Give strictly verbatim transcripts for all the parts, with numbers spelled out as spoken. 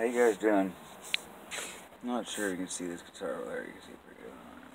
How you guys doing? I'm not sure you can see this guitar over there. You can see it pretty good.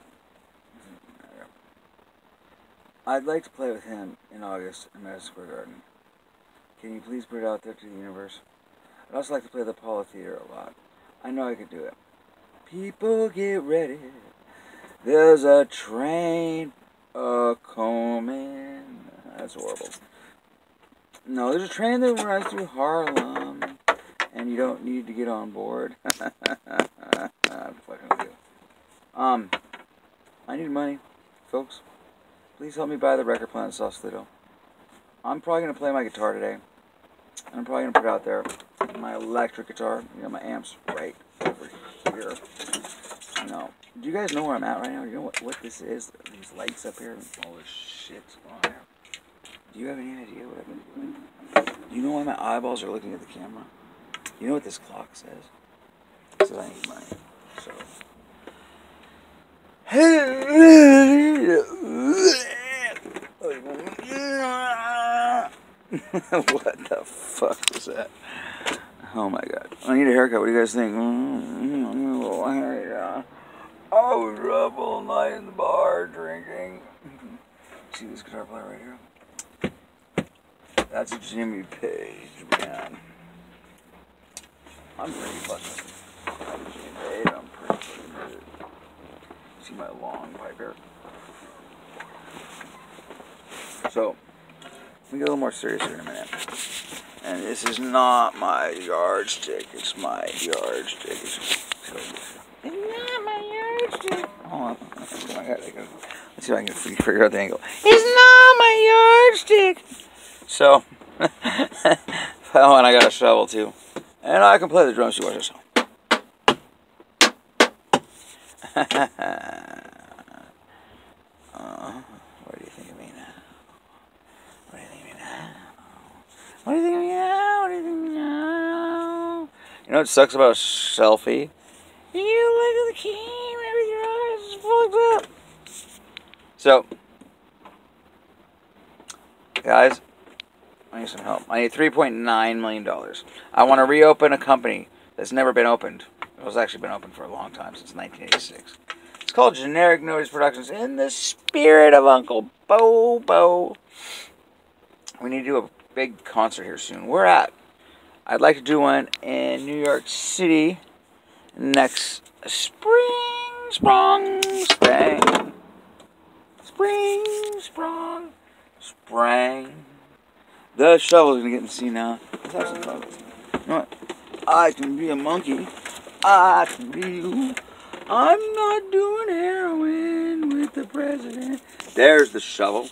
I'd like to play with him in August in Madison Square Garden. Can you please put it out there to the universe? I'd also like to play the Apollo Theater a lot. I know I could do it. People get ready. There's a train a-coming. That's horrible. No, there's a train that runs through Harlem, and you don't need to get on board. I'm fucking with you. Um, I need money, folks. Please help me buy the record plant in Sausalito. I'm probably going to play my guitar today. And I'm probably going to put it out there. My electric guitar. You know, my amp's right over here. You know. Do you guys know where I'm at right now? You know what, what this is? These lights up here and all this shit's going on here. Do you have any idea what I've been doing? Do you know why my eyeballs are looking at the camera? You know what this clock says? It says I need money. So... What the fuck was that? Oh my god. I need a haircut. What do you guys think? I was up all night in the bar drinking. See this guitar player right here? That's a Jimmy Page, man. I'm pretty fucking I'm Jimmy Page. I'm pretty fucking good. See my long pipe here? So, we get a little more serious here in a minute. And this is not my yardstick. It's my yardstick. It's, it's not my yardstick. Hold on. Let's see if I can figure out the angle. It's not my yardstick. So, oh, and I got a shovel too. And I can play the drums too. Watch this. uh, what do you think of me now? What do you think of me now? What do you think of me now? What do you think of me now? You know what sucks about a selfie? You look at the camera with your eyes fucked up. So, guys, I need some help. I need three point nine million dollars. I want to reopen a company that's never been opened. It was actually been open for a long time, since nineteen eighty-six. It's called Generic Noise Productions, in the spirit of Uncle Bobo. We need to do a big concert here soon. We're at. I'd like to do one in New York City next spring, sprung, spring, spring, sprung, spring. The shovel's gonna get in the scene now. Let's have some fun. You know what? I can be a monkey. I can be you. I'm not doing heroin with the president. There's the shovel.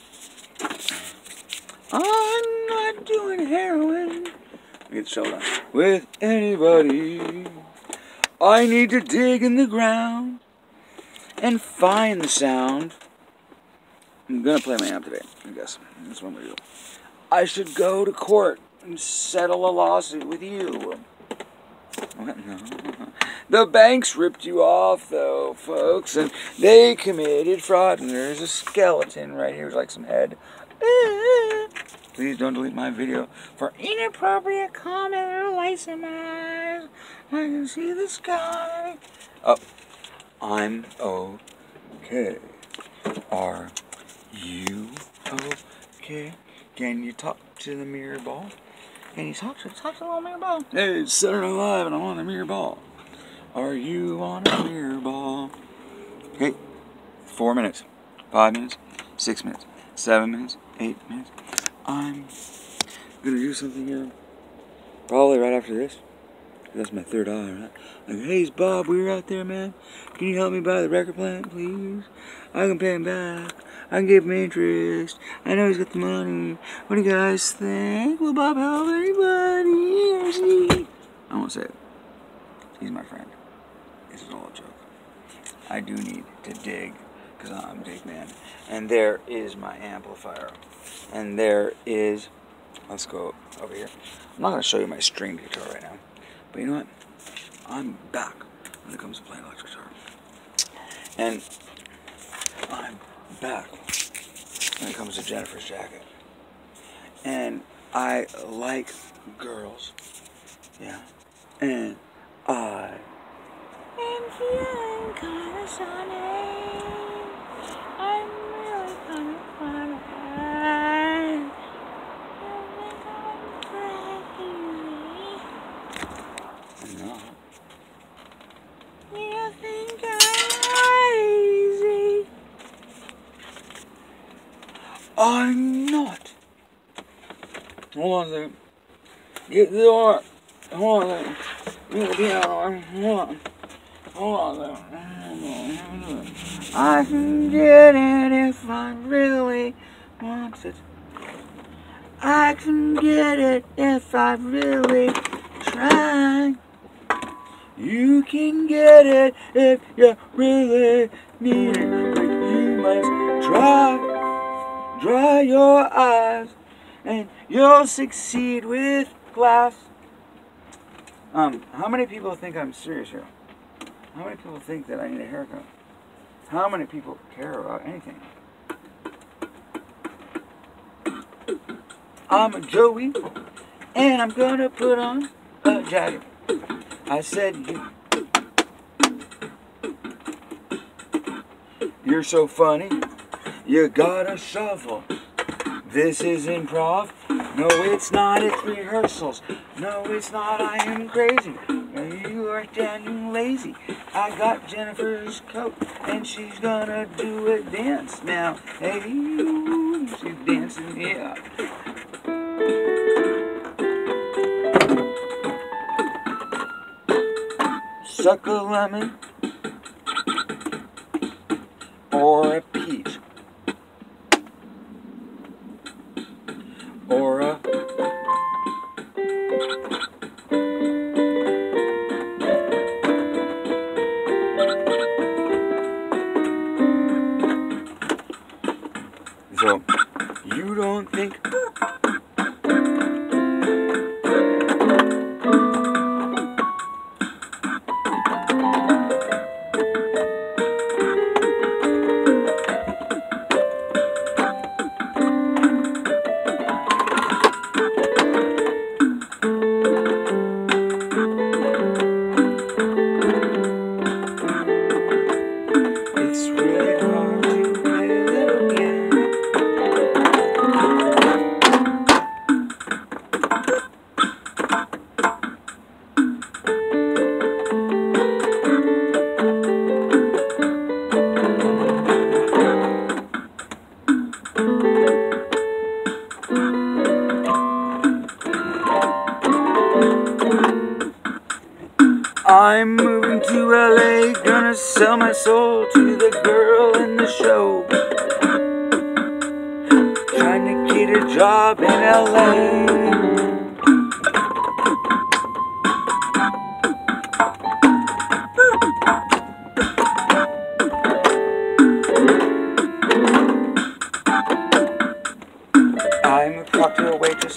I'm not doing heroin. Let me get the shovel down. With anybody. I need to dig in the ground and find the sound. I'm gonna play my amp today, I guess. That's what I'm gonna do. I should go to court and settle a lawsuit with you. What? No. The banks ripped you off, though, folks, and they committed fraud. And there's a skeleton right here, like some head. Please don't delete my video for inappropriate comment or lights in my eyes. I can see the sky. Oh, I'm okay. Are you okay? Can you talk to the mirror ball? Can you talk to, talk to the little mirror ball? Hey, it's Saturday Night Live and I'm on the mirror ball. Are you on a mirror ball? Okay, four minutes, five minutes, six minutes, seven minutes, eight minutes. I'm gonna do something here, probably right after this. That's my third eye, right? Like, hey, Bob, we were out there, man. Can you help me buy the record plant, please? I can pay him back. I can give him interest. I know he's got the money. What do you guys think? Will Bob help anybody? I won't say it. He's my friend. This is all a joke. I do need to dig, because I'm Dig Man. And there is my amplifier. And there is... Let's go over here. I'm not going to show you my stringed guitar right now. But you know what? I'm back when it comes to playing electric guitar. And I'm back when it comes to Jennifer's Jacket. And I like girls. Yeah. And I am feeling kinda sunny. I'm really kinda funny. I think I'm crazy. I'm not. You think I'm crazy? I'm not. Hold on a second. Get the door. Hold on a second. Get the piano. Hold on. Hold on a second. I can get it if I really want it. I can get it if I really try. You can get it if you really need it, but you must try. Dry your eyes and you'll succeed with glass. Um, how many people think I'm serious here? How many people think that I need a haircut? How many people care about anything? I'm Joey, and I'm gonna put on a jacket. I said you. You're so funny. You got a shovel. This is improv. No, it's not. It's rehearsals. No, it's not. I am crazy. You are damn lazy. I got Jennifer's coat, and she's gonna do a dance now. Hey, she's dancing, yeah. Suck a lemon or a peach or a so you don't think I'm moving to L A, gonna sell my soul to the girl in the show. Trying to get a job in L A. I'm a cocktail waitress.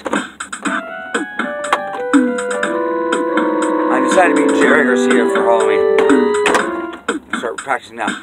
I decided to be Jerry Garcia for Halloween. Start practicing now.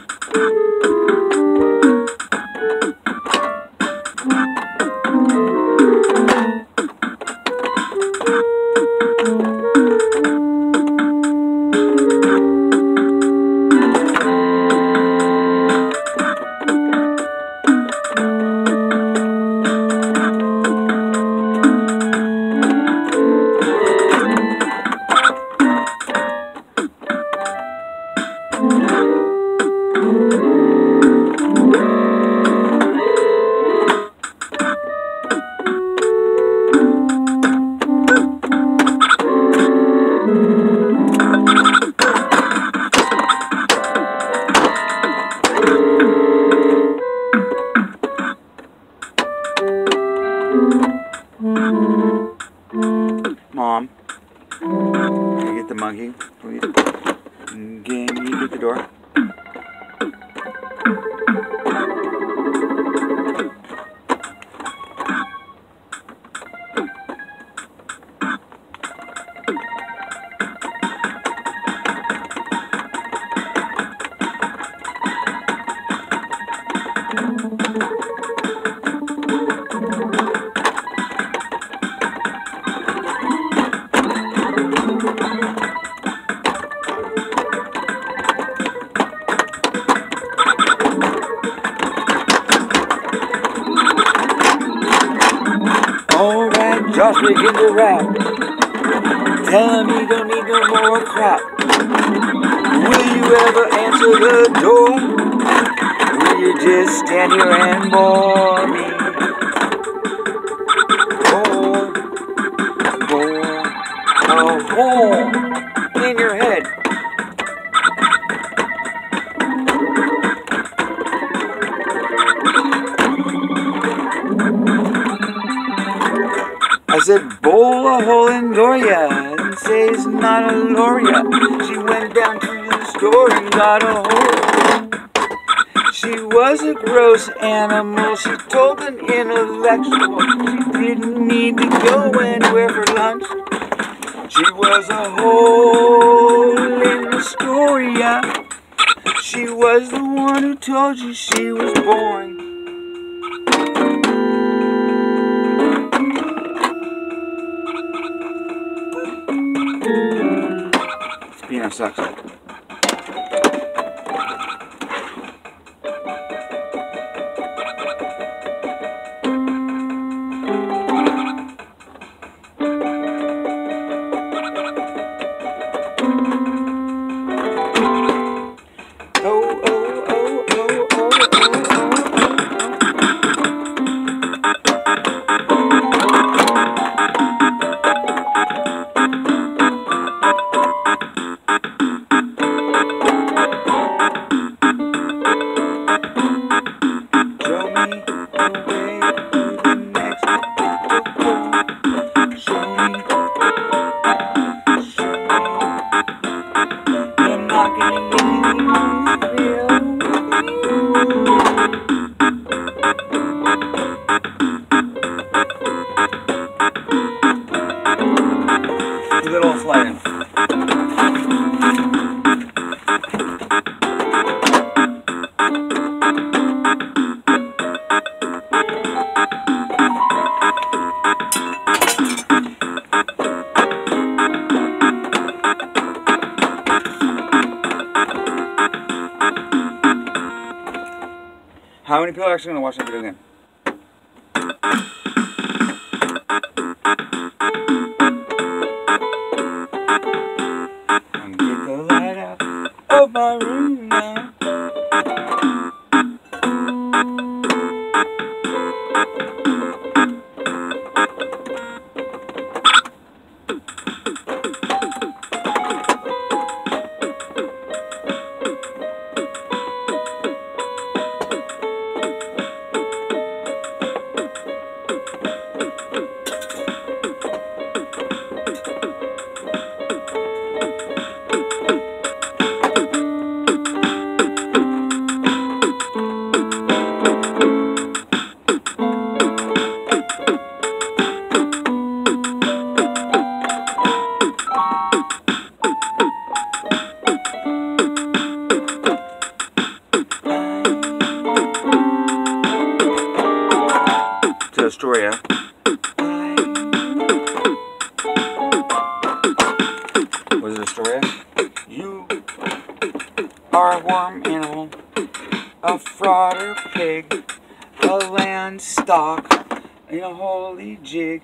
Mom, can you get the monkey, please? Can you get the door? boss begin to rap, telling me don't need no more crap. Will you ever answer the door? Will you just stand here and bore me? Bore, bore, a hole in your head. I said, bowl a hole in Gloria, and say it's not a Loria. She went down to the store and got a hole. She was a gross animal, she told an intellectual she didn't need to go anywhere for lunch. She was a hole in Astoria. She was the one who told you she was boring. Peanut sucks. Little sliding. How many people are actually going to watch that video again? And get the light out of my room now. Astoria. Was it Astoria? You are a warm animal, a fraud or pig, a land stock, and a holy jig.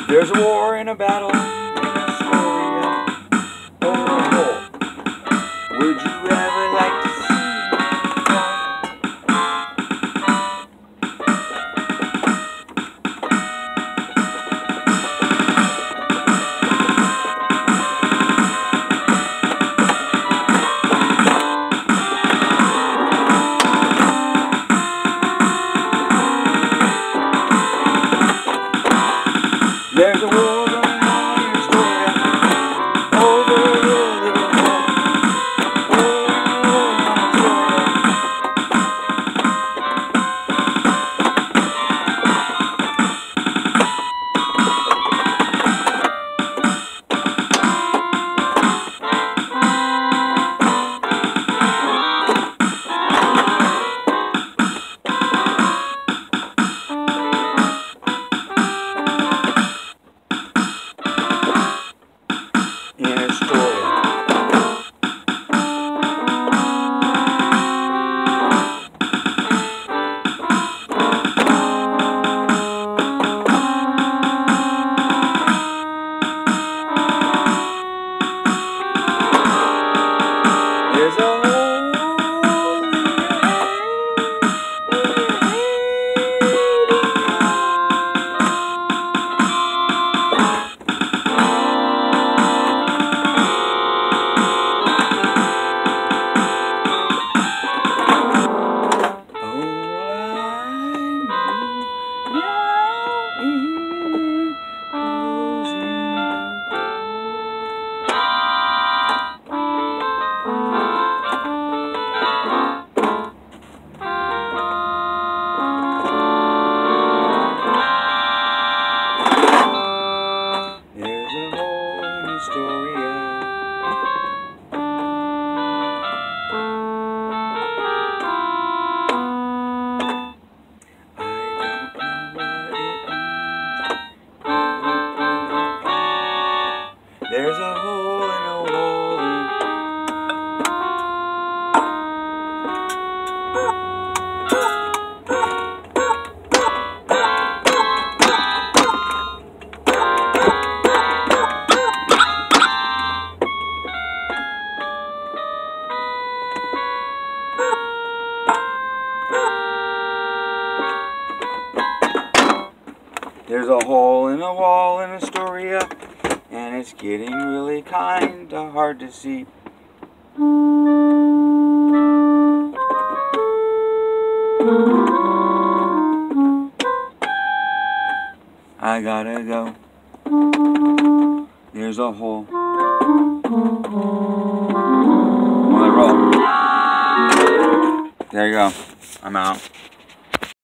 There's a war and a battle in Astoria over a hole. Would you ever like to see There's a war going on in Astoria over a little hole. In Astoria. There's a hole Astoria. I don't know what it means. There's a hole in a wall. There's a hole in the wall in Astoria, and it's getting really kinda hard to see. I gotta go. There's a hole. On the roll. There you go. I'm out.